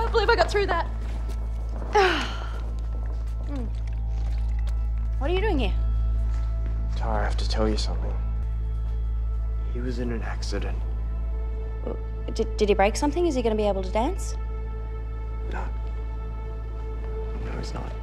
can't believe I got through that. What are you doing here? Tara, I have to tell you something. He was in an accident. Well, did he break something? Is he going to be able to dance? No. No, he's not.